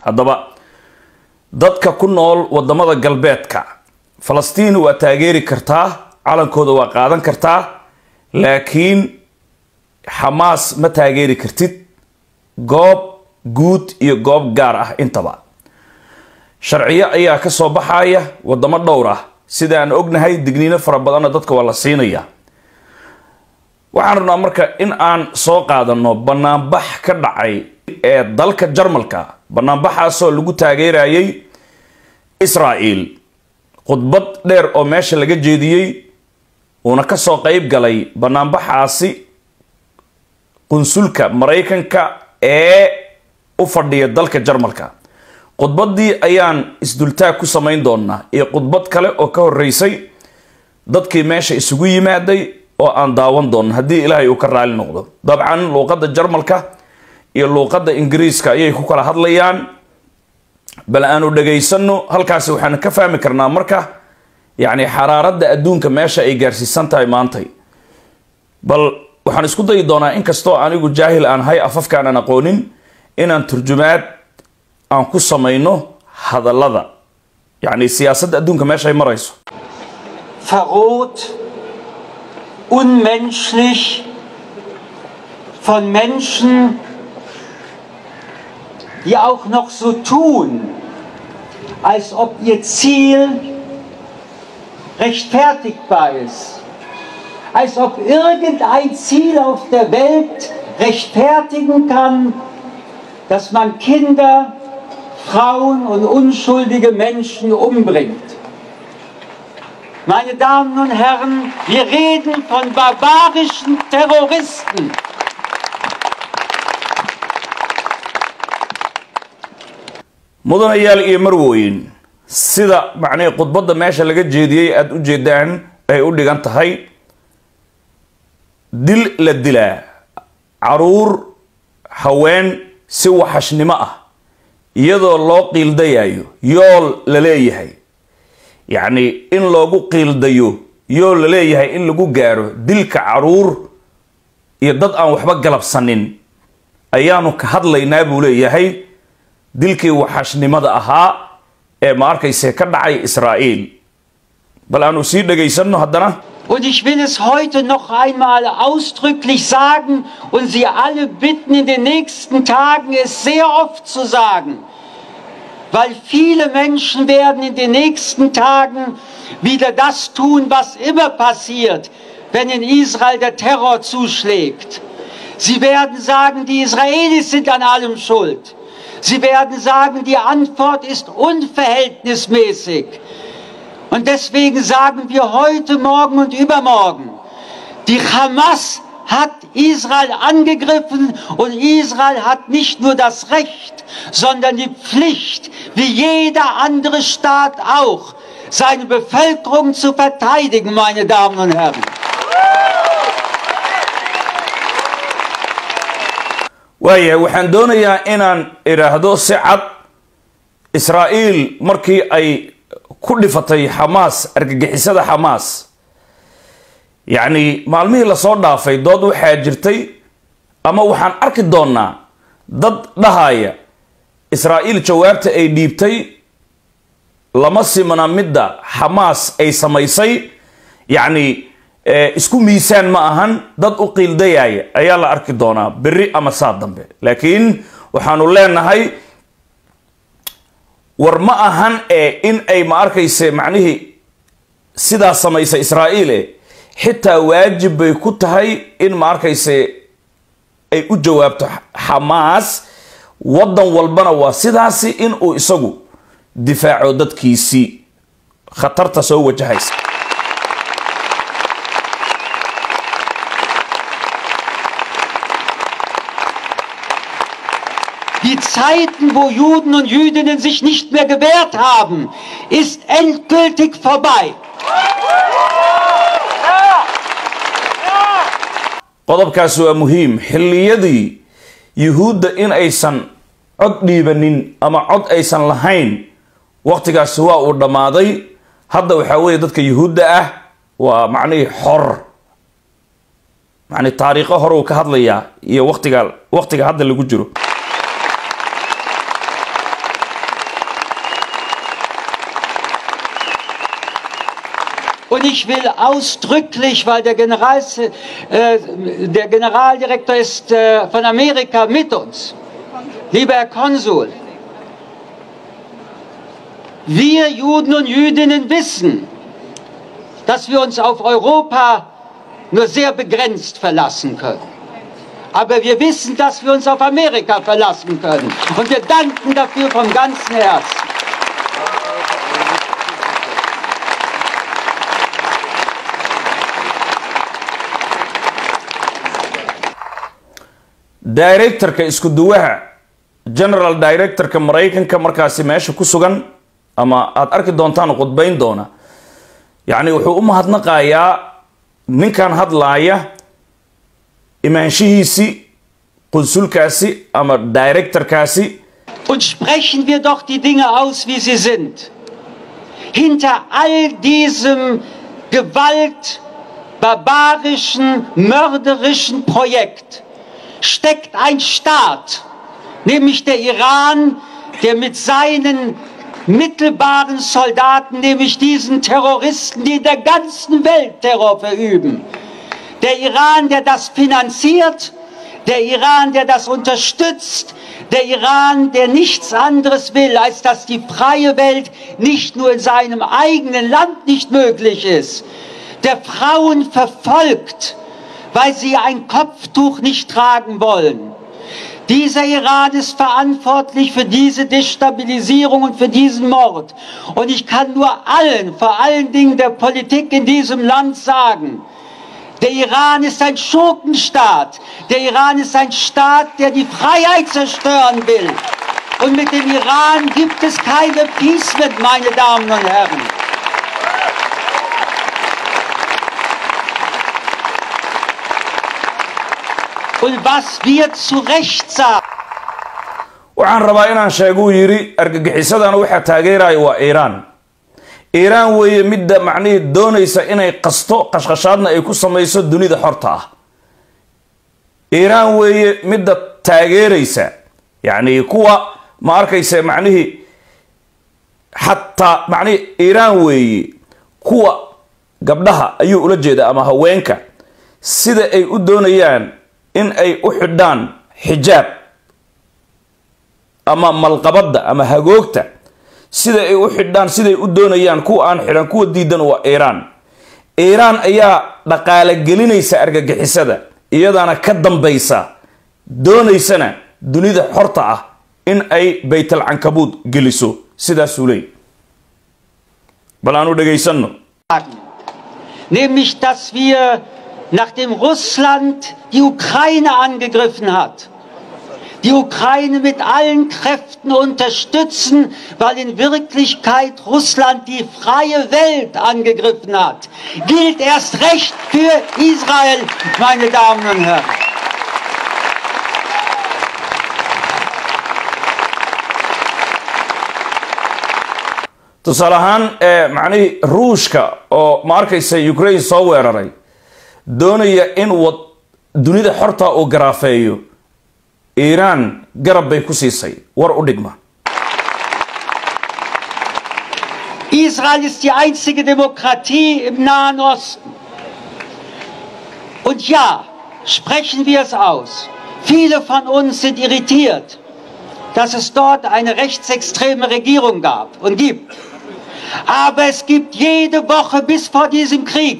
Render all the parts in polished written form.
haddaba dadka ku nool wadamada galbeedka Falastiin waa taageeri kartaa calankooda waa qaadan kartaa laakiin Hamas ma taageeri kartid goob guud iyo goob gaar ah intaba sharciyo ayaa ka soo baxaya wadamo dhowr ah sida aan ognahay digniino fara badan dadka waa la siinaya waxaan rabnaa marka in aan soo qaadano banaanbax ka dhacay ee dalka Jarmalka banaanbaxaasoo lagu taageerayay Israa'iil khudbad dheer oo meesha laga jeediyay una ka soo qayb galay banaanbaxaasi qunsulka Mareykanka ee u fadhiya dalka Jarmalka khudbadii ayaan isdultaag ku samayn doonaa iyo khudbad kale oo ka horeysay dadkii meesha isugu yimaaday oo aan daawan doon hadii Ilaahay uu ka raali noqdo dabcan luqadda Jarmalka iyo luqadda Ingiriiska ayay ku kala hadlayaan bal aanu dhageysano halkaas waxaan ka fahmi karnaa marka yani xaraaradda adduunka meesha ay gaarsiisan tahay maantay bal waxaan isku dayi doonaa in kasto anigu jaahil aan hay afafkaan aan aqoonin inaan turjumaad aan ku samayno hadallada yani siyaasadda adduunka meesha ay marayso verrot unmenschlich von Menschen, die auch noch so tun, als ob ihr Ziel rechtfertigbar ist, als ob irgendein Ziel auf der Welt rechtfertigen kann, dass man Kinder, Frauen und unschuldige Menschen umbringt. Meine Damen und Herren, wir reden von barbarischen Terroristen. mudanayaal iyo marwooyin sida macnaa khudbadda meesha laga jeediyay aad u jeedaan ay u dhigan tahay dil la dilaa caruur haween si waxashnimo ah iyadoo loo qiildayayo yool la leeyahay yani in loogu qiildayo yool la leeyahay in lagu gaaro dilka caruur iyo dad aan waxba galabsanin ayaanu ka hadlaynaa buu leeyahay dilkii waxashnimada ahaa ee ma arkayse ka dhacay Israa'iil bal aanu sii dhageysano haddana Und ich will es heute noch einmal ausdrücklich sagen und Sie alle bitten, in den nächsten Tagen es sehr oft zu sagen, weil viele Menschen werden in den nächsten Tagen wieder das tun, was immer passiert, wenn in Israel der Terror zuschlägt. Sie werden sagen, die Israelis sind an allem schuld. Sie werden sagen, die Antwort ist unverhältnismäßig. Und deswegen sagen wir heute, morgen und übermorgen, die Hamas hat Israel angegriffen und Israel hat nicht nur das Recht, sondern die Pflicht, wie jeder andere Staat auch, seine Bevölkerung zu verteidigen, meine Damen und Herren. waaye waxaan doonayaa inaan iraahdo si cad Israa'iil markii ay ku dhifatay Hamas argagixisada Hamas yani maalmihii la soo dhaafay dood waxaa jirtay ama waxaan arki doonaa dad dhahaya Israa'iil jawaabta ay dhiibtay lama simana midda Hamas ay samaysay yani isku miisaan ma ahan dad u qiildayay ayaa la arki doonaa bari ama saad dambe laakiin waxaanu leenahay war ma ahan in ay ma arkayse macnihi sidaa samaysa Israa'iil xitaa waajib bay ku tahay in ma arkayse ay u jawaabto Hamas wadan walbana waa sidaasi in uu isagu difaaco dadkiisi khatarta soo wajahaysa Die Zeiten, wo Juden und Jüdinnen sich nicht mehr gewehrt haben, ist endgültig vorbei. qodobkaas waa muhiim xilliyadii yuhuudda in aysan cod dhiibanin ama cod aysan lahayn waqtigaas waa uu dhamaaday hadda waxa weeye dadka yuhuudda ah waa macnii xor macni taariikho hore uu ka hadlayaa iyo waqtiga hadda lagu jiro Und ich will ausdrücklich, weil der Generaldirektor ist von Amerika mit uns, lieber Herr Konsul, wir Juden und Jüdinnen wissen, dass wir uns auf Europa nur sehr begrenzt verlassen können. Aber wir wissen, dass wir uns auf Amerika verlassen können. Und wir danken dafür vom ganzen Herzen. Directorka isku duwaha General Directorka Mareykanka markaasi meesha ku sugan ama aad arki doontaan qodbayn doona yani wuxuu u mahadnaqayaa ninkan hadlaaya imaanshihiisi qunsulkaasi ama Directorkaasi. Und sprechen wir doch die Dinge aus, wie sie sind. Hinter all diesem barbarischen, mörderischen Projekt steckt ein Staat, nämlich der Iran, der mit seinen mittelbaren Soldaten, nämlich diesen Terroristen, die in der ganzen Welt Terror verüben, der Iran, der das finanziert, der Iran, der das unterstützt, der Iran, der nichts anderes will, als dass die freie Welt nicht nur in seinem eigenen Land nicht möglich ist, der Frauen verfolgt, weil sie ein Kopftuch nicht tragen wollen. Dieser Iran ist verantwortlich für diese Destabilisierung und für diesen Mord. Und ich kann nur allen, vor allen Dingen der Politik in diesem Land sagen, der Iran ist ein Schurkenstaat. Der Iran ist ein Staat, der die Freiheit zerstören will. Und mit dem Iran gibt es keine Appeasement, meine Damen und Herren. Und was wir zu Recht sagen. waxaan rabaa inaan sheego yiri argagixisadana waxa taageeray waa Iran weeye midda macnaheedu doonaysa inay qasto qashqashaadna ay ku sameeyso dunida xorta ah. Iran weeye midda taageeraysa yani kuwa ma arkaysa macnaheedu hatta macnaheedu Iran weeye kuwa gabdhaha ayuu ula jeedaa ama haweenka sida ay u doonayaan in ay u xidhaan xijaab ama malqabada ama hagoogta sida ay u xidhaan siday u doonayaan kuwa aan xidhan kuwa diidan waa Iran ayaa dhaqaale gelinaysa argagixisada iyadana ka dambaysa doonaysana dunida xorta ah in ay baytal ankabud geliso sidaas uu leeyahay bal aanu dhageysano nämlich dass wir nachdem Russland die Ukraine angegriffen hat, die Ukraine mit allen Kräften unterstützen, weil in Wirklichkeit Russland die freie Welt angegriffen hat, gilt erst recht für Israel, meine Damen und Herren. tusalahan macni Ruushka oo ma arkaysa Ukraine soo weeraray doonaya in dunida xorta oo garaafeeyo Iran garab bay ku siisay war u dhigma. Israel ist die einzige Demokratie im Nahen Osten. Und ja, sprechen wir es aus. Viele von uns sind irritiert, dass es dort eine rechtsextreme Regierung gab und gibt. Aber es gibt jede Woche bis vor diesem Krieg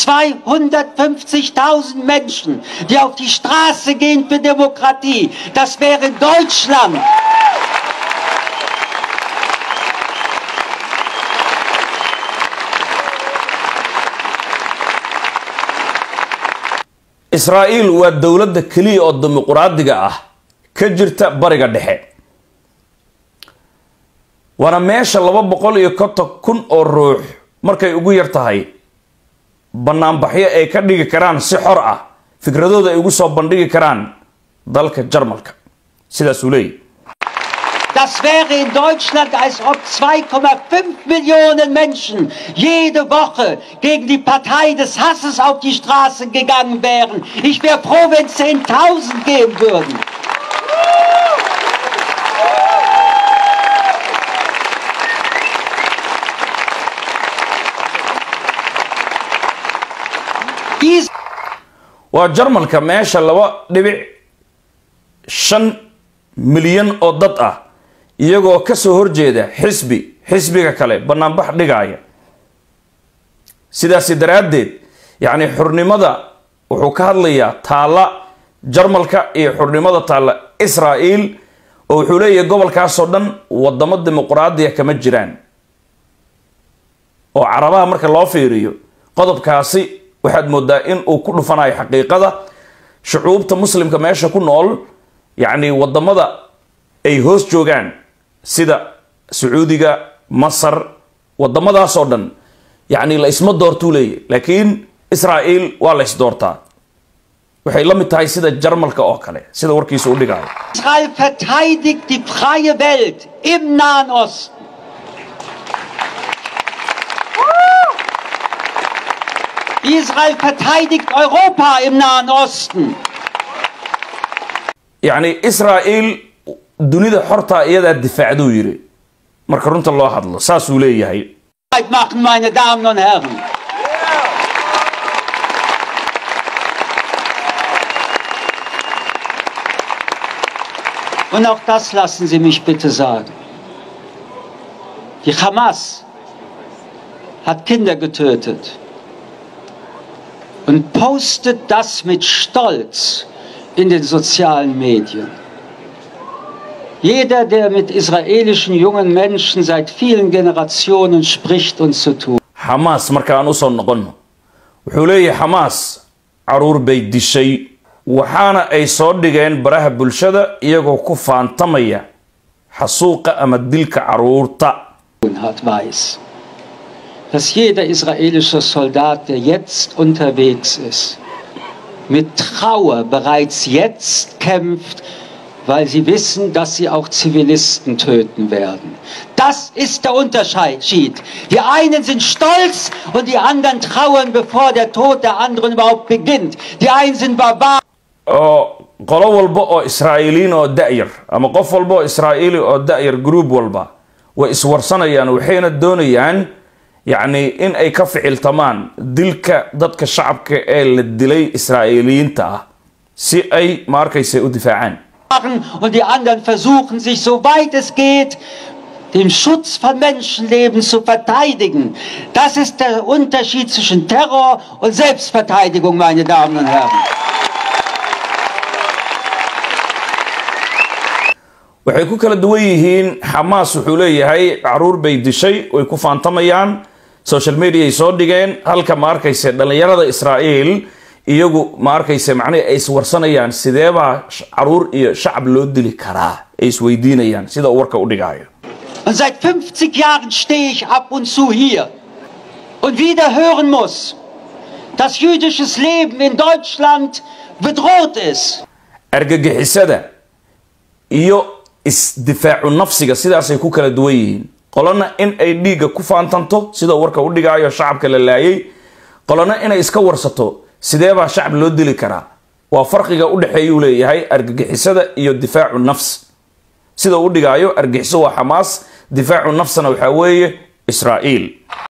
250.000 Menschen, die auf die Straße gehen für Demokratie. Das wäre Deutschland. Israel waa dawladda kaliya oo dimuqraadiga ah ka jirta bariga dhexe. Wana meesha 250,000 oo ruux markay ugu yar tahay banaanbaxyo ay ka dhigi karaan si xor ah fikradooda ay ugu soo bandhigi karaan dalka Jarmalka sidaas uu leeyahay. Das wäre in Deutschland, als ob 2,5 Millionen Menschen jede Woche gegen die Partei des Hasses auf die Straße gegangen wären. Ich wäre froh, wenn es 10.000 geben würden. وجرمالك ماشا لوا دبع 5 مليون oo dad ah iyagoo ka soo horjeeda xisbiga kale banaanbax dhigaya sidaas daraadeed yani xurnimada wuxuu ka hadlayaa taala jarmalka iyo xurnimada taala Israa'iil oo wuxuu leeyahay gobolkaas oo dhan wadamo dimuqraadiya kama jiraan oo carabaha marka loo fiiriyo qodobkaasi waxaad moodaa in uu ku dhufanayo xaqiiqada shucuubta muslimka meesha ku nool يعني wadamada ay hoos joogan sida Sacuudiga Masar wadamadaas oo dhan يعني la isma doorto leeyahay laakiin Israa'iil waa la is doortaa waxay la mid tahay sida Jarmalka oo kale sida warkiisa u dhigayo Israel verteidigt die freie Welt im Nahen Osten. Israel verteidigt Europa im Nahen Osten. يعني إسرائيل دنيا حرطة إيدا الدفاع دو يري مركرون الله حضله ساسو ليه هاي Machen, meine Damen und Herren. Und auch das lassen Sie mich bitte sagen. Die Hamas hat Kinder getötet und postet das mit Stolz in den sozialen Medien. Jeder, der mit israelischen jungen Menschen seit vielen Generationen spricht und zu tun. Hamas markaan usoo noqono wuxuu leeyahay Hamas caruur bay dishay waxaana ay soo dhigeen baraha bulshada iyagoo ku faantamaya xasuuqa ama dilka caruurta Hat weiß, dass jeder israelische Soldat, der jetzt unterwegs ist, mit Trauer bereits jetzt kämpft, weil sie wissen, dass sie auch Zivilisten töten werden. Das ist der Unterschied. Die einen sind stolz und die anderen trauern, bevor der Tod der anderen überhaupt beginnt. Die einen sind Barbaren. qolo walba oo Israa'iiliin oo da'yar ama qof walba oo Israa'iili oo da'yar group walba way iswarsanayaan waxayna doonayaan yani in ay ka ficiltamaan dilka dadka shacabka ee la dilay Israa'iiliinta ah si ay markayse u difaacaan Und die anderen versuchen sich, soweit es geht, den Schutz von Menschenleben zu verteidigen. Das ist der Unterschied zwischen Terror und Selbstverteidigung, meine Damen und Herren. waxay ku kala duwan yihiin Hamas wuxuu leeyahay caruur bay dishay way ku faantamayaan social media ay soo dhigeen halka markayse dhalinyarada Israa'iil iyagu markayse macnaheedu ay iswarsanayaan sideeba caruur iyo shacab loo dili karaa ay isweydiinayaan sida warka u dhigayo Und seit 50 Jahren stehe ich ab und zu hier und wieder hören muss, dass jüdisches Leben in Deutschland bedroht ist. argagixisada iyo isdifaacu nafsiga sidaas ay ku kala duwan yihiin qolana in ay dhiiga ku faantanto sida warka u dhigayo shacabka la laayay qolana inay iska warsato sideeba shacab loo dili karaa waa farqiga u dhaxeeya uu leeyahay argagixisada iyo difaacu nafs sida u dhigayo argagixiso waa Hamas difaacu nafsana waxa weeye Israa'iil